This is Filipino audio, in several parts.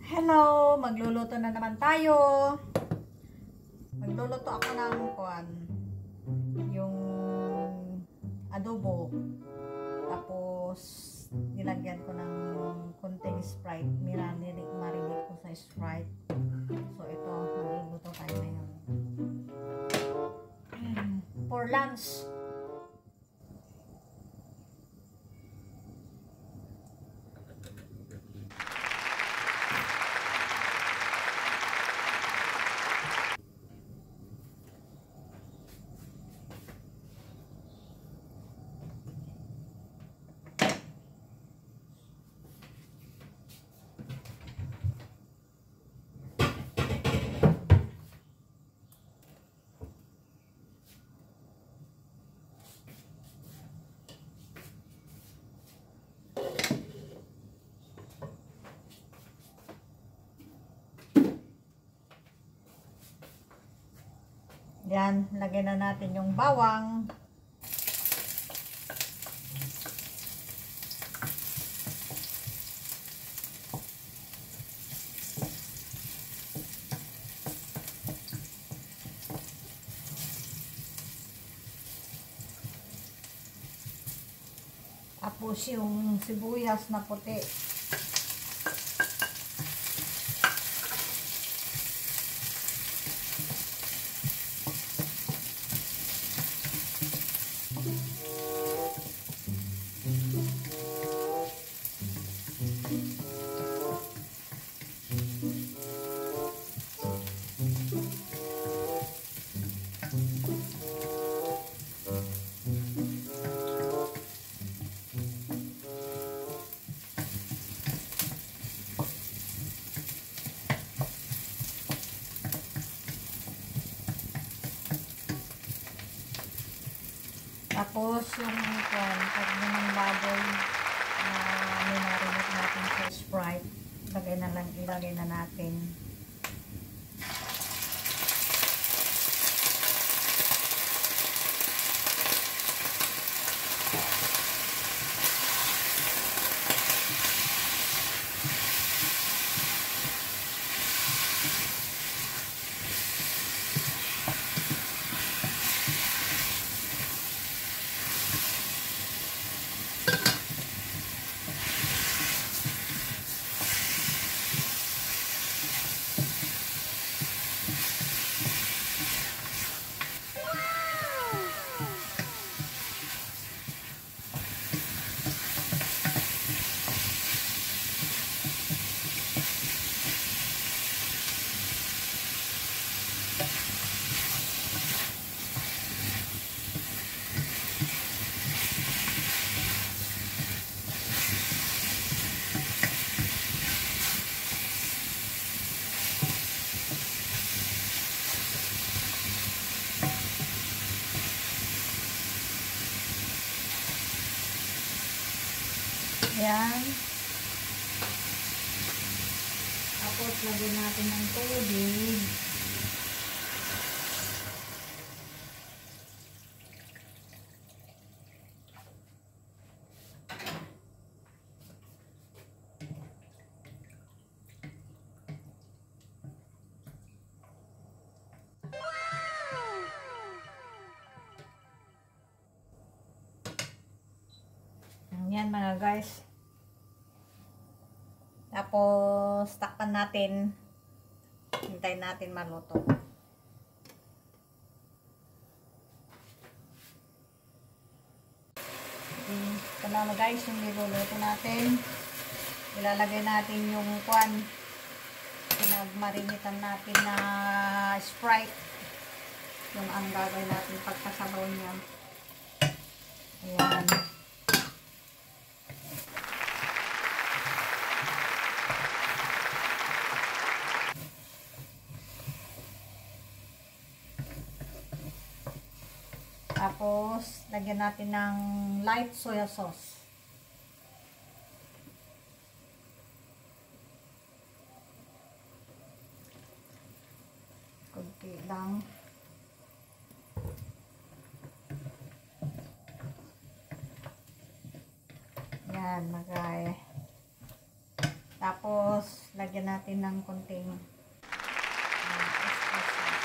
Hello! Magluluto na naman tayo. Magluluto ako ng yung adobo. Tapos, nilagyan ko ng konting Sprite. Marinig ko sa Sprite. So, ito, magluluto tayo ngayon. For lunch. Yan, lagyan na natin yung bawang. Tapos yung sibuyas na puti. Tapos yung pag ng baboy na minarinate natin sa Sprite, ilagay na natin. Yan. Tapos lagyan natin ng tubig. Yan mga guys. Tapos takpan natin. Hintayin natin maluto. Ito na guys yung niluluto natin. Ilalagay natin yung pinagmarinitan natin na Sprite. Yung ang gagawin natin pagkasabaw niya. Ayan. Tapos, lagyan natin ng light soya sauce. Kunti lang. Yan, Tapos, lagyan natin ng konting extra sauce.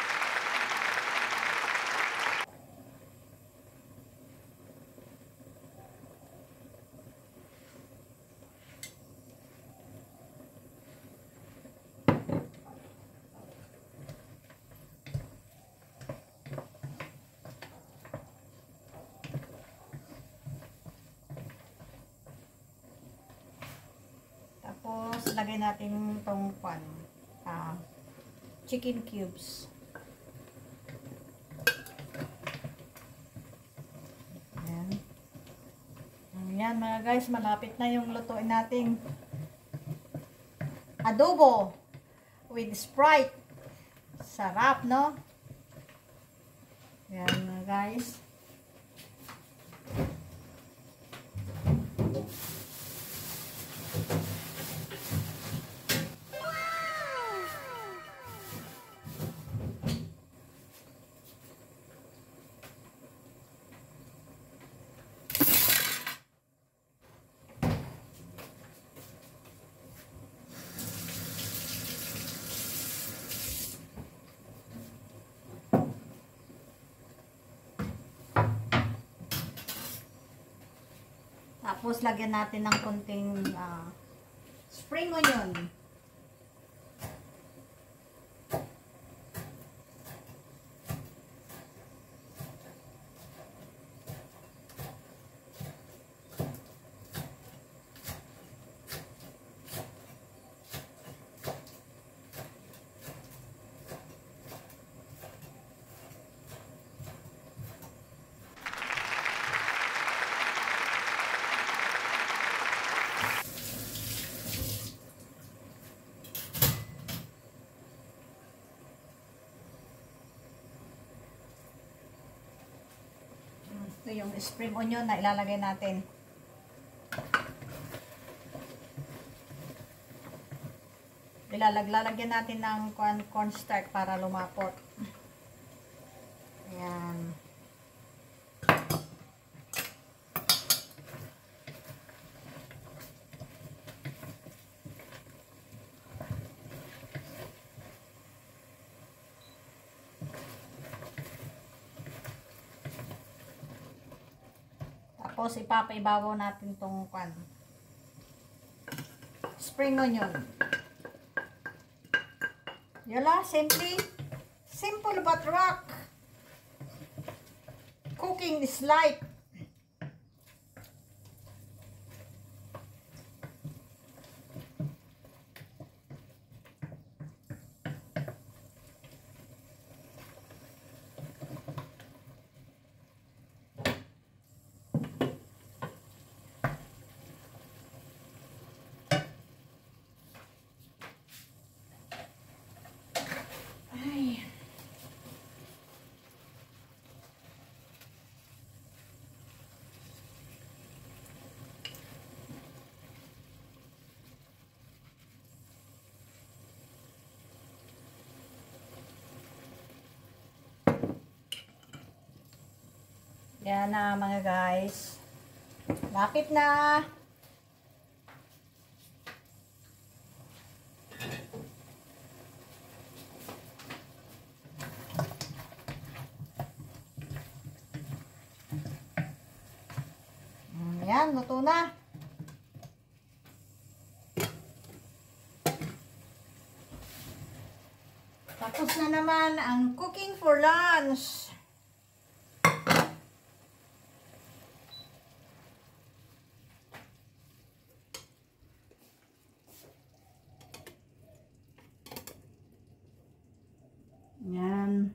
Tapos, lagay natin itong chicken cubes. Ayan. Ayan mga guys, malapit na yung lutuin nating adobo with Sprite. Sarap, no? Ayan mga guys. Tapos, lagyan natin ng konting spring onion. Ito yung spring onion na ilalagay natin. Lalagyan natin ng cornstarch para lumapot. Ayan. Tapos, ipapaibabaw natin itong spring onion. Yala, simple but rock. Cooking is life. Yan na mga guys. Lapit na. Yan, luto na. Tapos na naman ang cooking for lunch. Yan.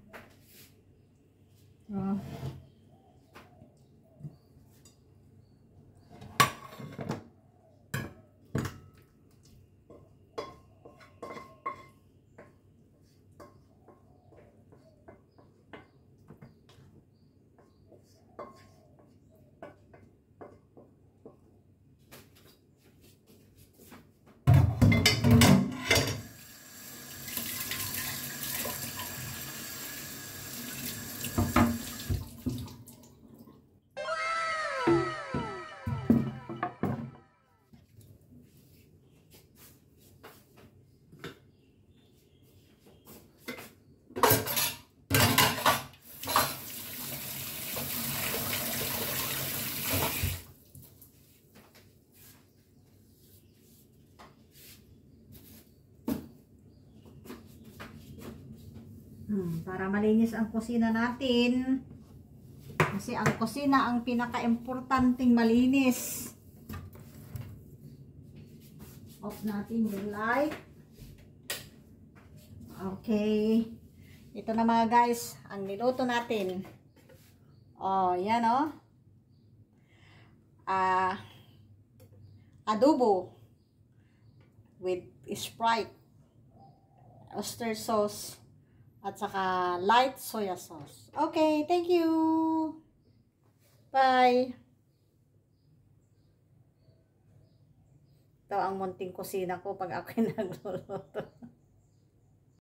Oh. Para malinis ang kusina natin. Kasi ang kusina ang pinaka-importanting malinis. Off natin yung light. Okay. Ito na mga guys, ang niluto natin. Oh, yan oh. Adobo with Sprite, oyster sauce, at saka light soya sauce. Okay, thank you. Bye. Ito ang munting kusina ko pag ako'y nagluluto.